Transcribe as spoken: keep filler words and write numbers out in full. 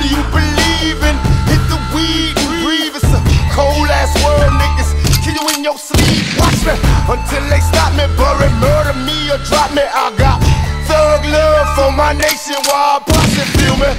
you believe in? Hit the weed and breathe. It's a cold ass world, niggas kill you in your sleep. Watch me until they stop me, bury, murder me or drop me. I got thug love for my nation while I posse feel me.